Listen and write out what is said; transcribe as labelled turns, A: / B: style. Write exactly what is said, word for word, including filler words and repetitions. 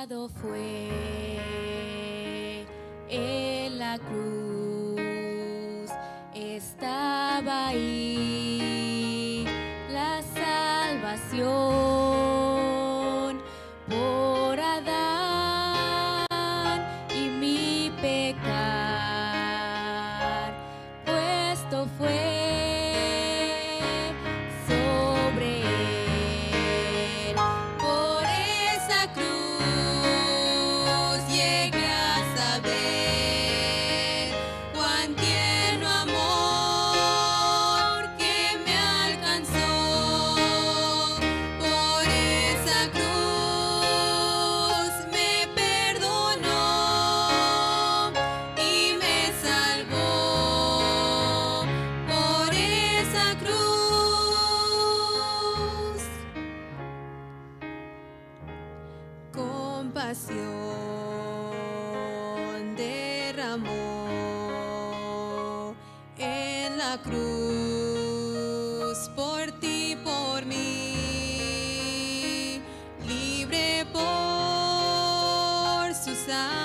A: pecado fue en la cruz, estaba ahí la salvación por Adán y mi pecar, puesto fue sobre él. Por esa cruz llegué a saber cuán tierno amor que me alcanzó. Por esa cruz me perdonó y me salvó. Por esa cruz compasión derramó en la cruz por ti, por mí, libre por su sangre.